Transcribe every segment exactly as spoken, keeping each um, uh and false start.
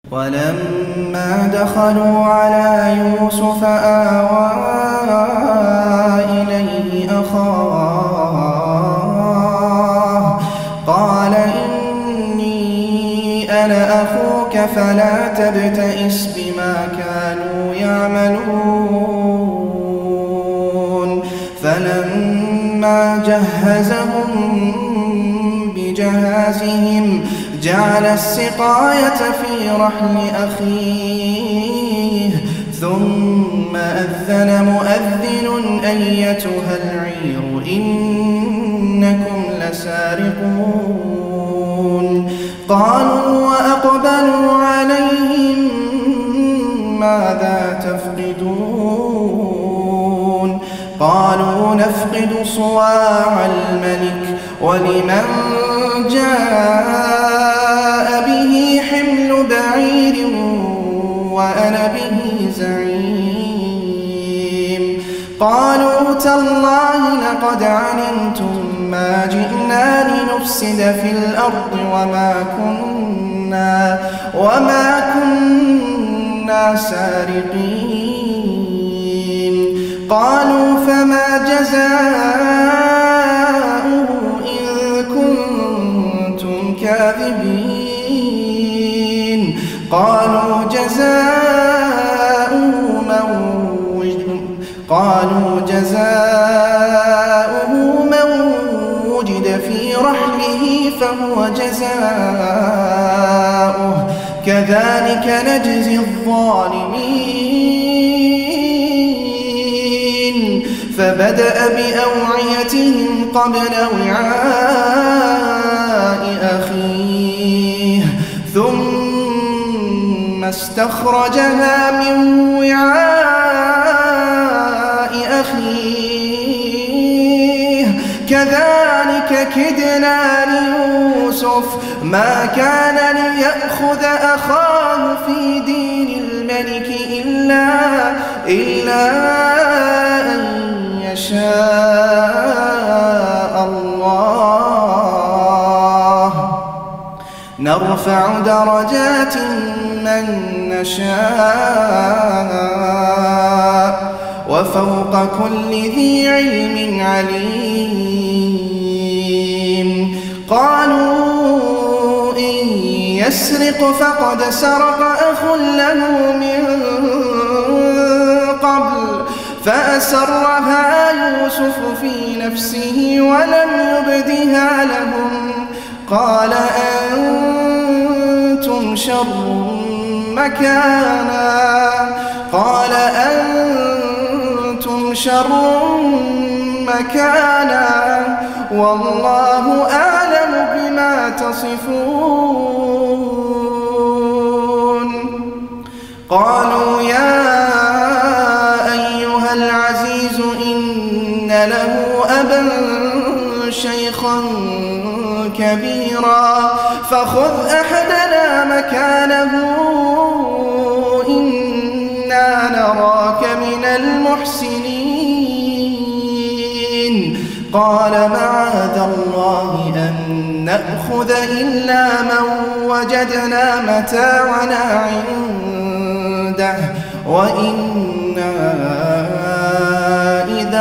ولما دخلوا على يوسف آوى إليه أخاه قال إني أنا أخوك فلا تبتئس بما كانوا يعملون فلما جهزهم بجهازهم جعل السقاية في رحل أخيه ثم أذن مؤذن أيتها العير إنكم لسارقون قالوا وأقبلوا عليهم ماذا تفقدون قالوا نفقد صواع الملك ولمن جاء به حمل بعير وأنا به زعيم قالوا تالله لقد علمتم ما جئنا لنفسد في الأرض وما كنا وما كنا سارقين قالوا فما جزاؤه إن كنتم كاذبين قالوا جزاؤه من وجد قالوا جزاؤه من وجد في رحله فهو جزاؤه كذلك نجزي الظالمين فبدأ بأوعيتهم قبل وعاء أخيه ثم استخرجها من وعاء أخيه كذلك كدنا ليوسف ما كان ليأخذ أخاه في دين الملك إلا إلا أن يشاء الله نرفع درجات من نشاء وفوق كل ذي علم عليم قالوا إن يسرق فقد سرق أخ له من قبل فأسرها يوسف في نفسه ولم يبدها لهم قال أنتم شر مكانا قال أنتم شر مكانا والله أعلم بما تصفون قالوا يا أيها العزيز إن له أبا شيخا كبيرا فخذ أحدنا مكانه إنا نراك من المحسنين قال معاذ الله أن نأخذ إلا من وجدنا متاعنا عنده وإنا إذا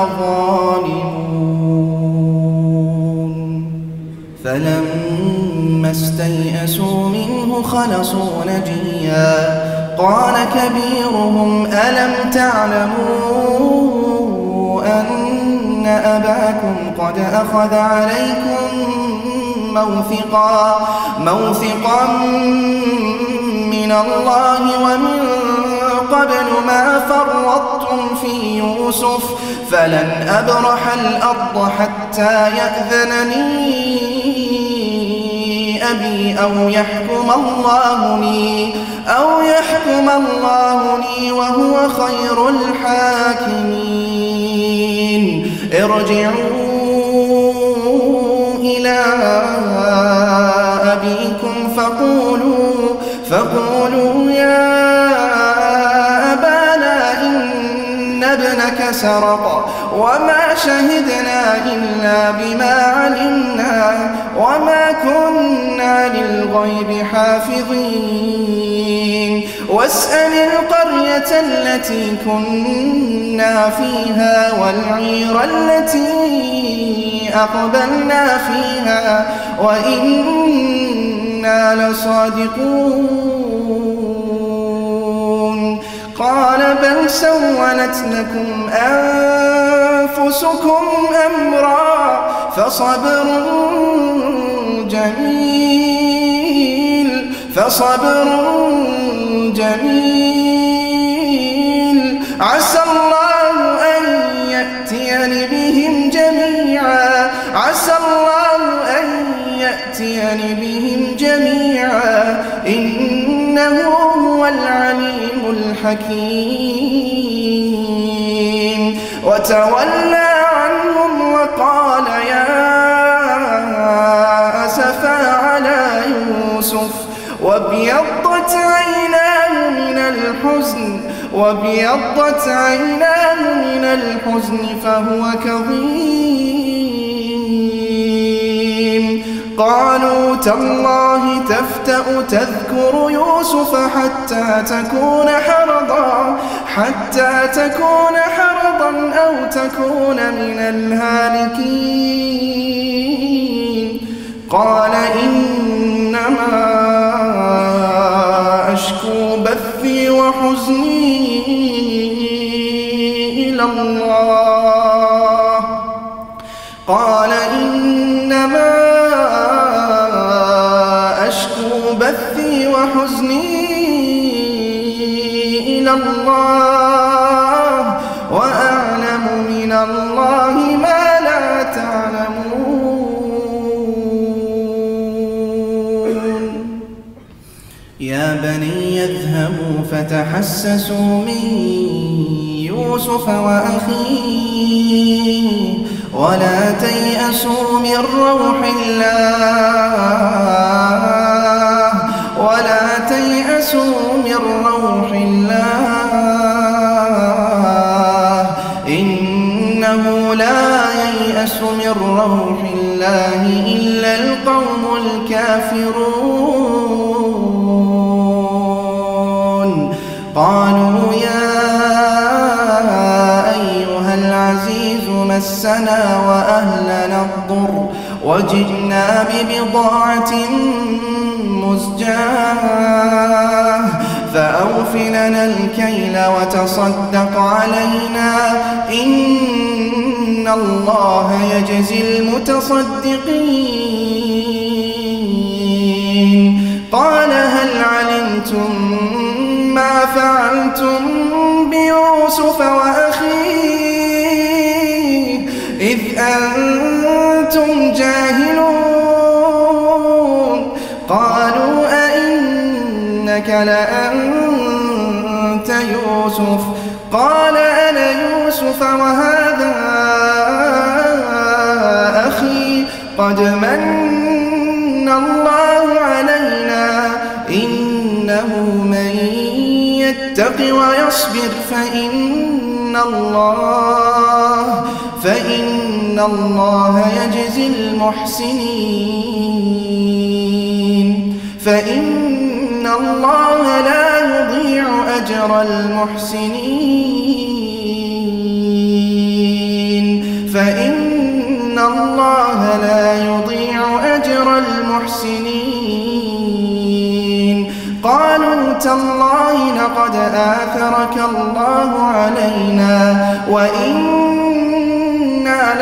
لظالمون فلما استيئسوا منه خلصوا نجيا قال كبيرهم ألم تعلموا أن أباكم قد أخذ عليكم موثقا موثقا من الله ومن قبل ما فرطتم في يوسف فلن أبرح الأرض حتى يأذن لي أبي أو يحكم الله لي أو يحكم الله لي وهو خير الحاكمين ارجعوا إلى أبيكم فقولوا فقولوا يا أبانا إن ابنك لسرق وما شهدنا إلا بما علمنا وما كنا للغيب حافظين واسأل القرية التي كنا فيها والعير التي أقبلنا فيها وإنا لصادقون قال بل سولت لكم أنفسكم أمرا فصبر جميل فصبر جميل عسى الله أن يأتيني بهم جميعا عسى الله أن يأتيني بهم جميعا إنه هو العليم الحكيم وتولى عنهم وقال يا أسفا على يوسف وابيضت عيناه من الحزن وابيضت عيناه من الحزن فهو كظيم قالوا تالله تفتأ تذكر يوسف حتى تكون حرضا حتى تكون حرضا أو تكون من الهالكين قال إنما أشكو بثي وحزني إلى الله قال إنما أشكو بثي وحزني إلى الله وأعلم من الله ما لا تعلمون يا بني اذهبوا فتحسسوا من يوسف وأخيه ولا تيأسوا من روح الله ولا تيأسوا من روح الله إنه لا ييأس من روح الله إلا القوم الكافرون قالوا يا أيها العزيز مسنا وأهلنا الضر وجئنا ببضاعة مزجاة فأوف لنا الكيل وتصدق علينا إن الله يجزي المتصدقين قال هل علمتم ما فعلتم بيوسف وأخيه إذ أنتم جاهلون قالوا أئنك لأنت يوسف قال أنا يوسف وهذا أخي قد من الله علينا إنه من يتق ويصبر فإن الله فإن الله يجزي المحسنين فإن الله لا يضيع أجر المحسنين فإن الله لا يضيع أجر المحسنين قالوا تالله لقد آثرك الله علينا وإنا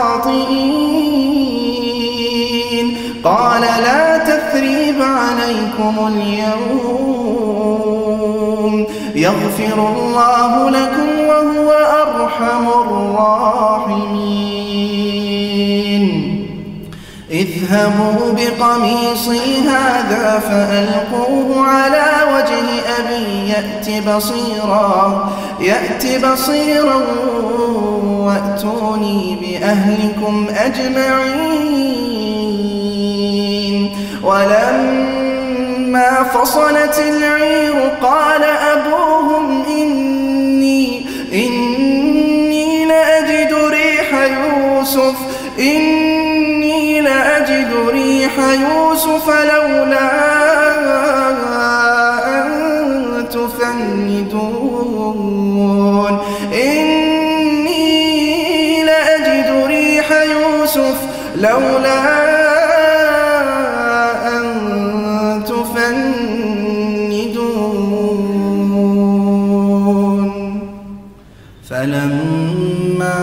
لخاطئين قال لا تثريب عليكم اليوم يغفر الله لكم وهو أرحم الراحمين اذهبوا بقميصي هذا فألقوه على وجه أبي يأت بصيرا يأت بصيرا وأتوني بأهلكم أجمعين ولما فصلت العير قال أبوهم إني إني يوسف لولا أن تفندون إني لأجد ريح يوسف لولا أن تفندون فلما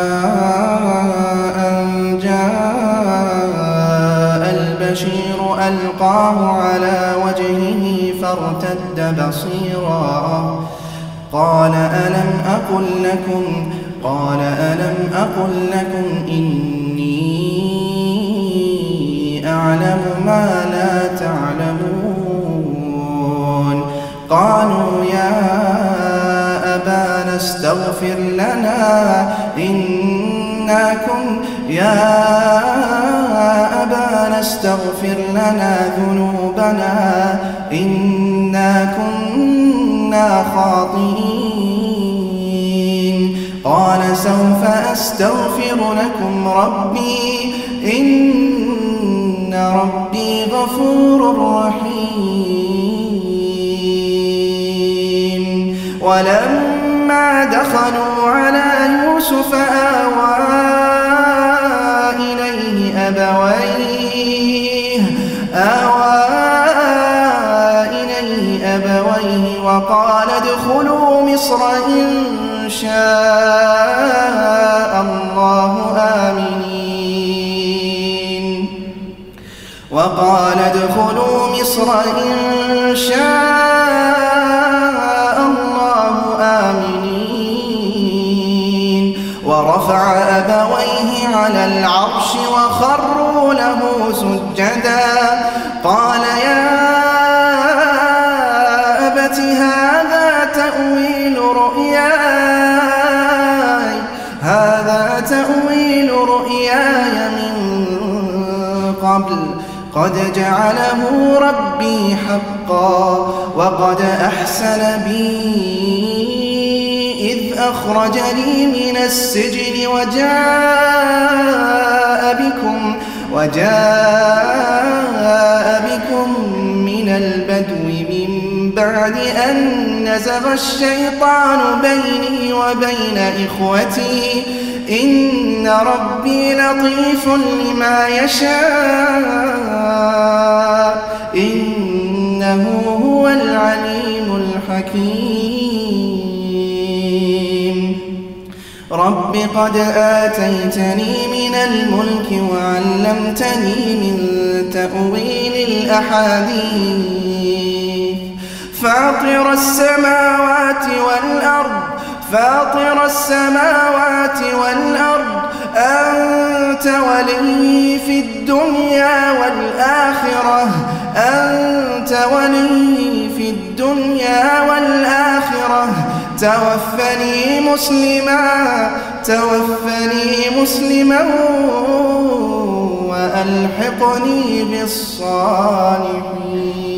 أن جاء البشير ألقاه على وجهه فارتد بصيرا قال ألم أقل لكم قال ألم أقل لكم إني أعلم ما لا تعلمون قالوا يا أبانا استغفر لنا إنا كن يا أبانا استغفر لنا ذنوبنا إنا كنا خاطئين قال سوف أستغفر لكم ربي إن ربي غفور رحيم ولما دخلوا على يوسف آوى إليه أبويه آوى إليه أبويه وقال ادخلوا مصر إن شاء الله آمنين وقال ادخلوا مصر إن شاء الله آمنين ورفع أبويه على العرش وخروا له سجدا قال يا أبت هذا تأويل رؤياي هذا تأويل رؤياي من قبل قد جعله ربي حقا وقد أحسن بي إذ أخرجني من السجن وجاء بكم وجاء بكم من البدو من بعد أن نزغ الشيطان بيني وبين إخوتي إن ربي لطيف لما يشاء إنه هو العليم الحكيم رب قد آتيتني من الملك وعلمتني من تأويل الأحاديث فاطر السماوات والأرض فاطر السماوات والأرض أنت ولي في الدنيا والآخرة أنت ولي في الدنيا والآخرة توفني مسلما توفني مسلما وألحقني بالصالحين.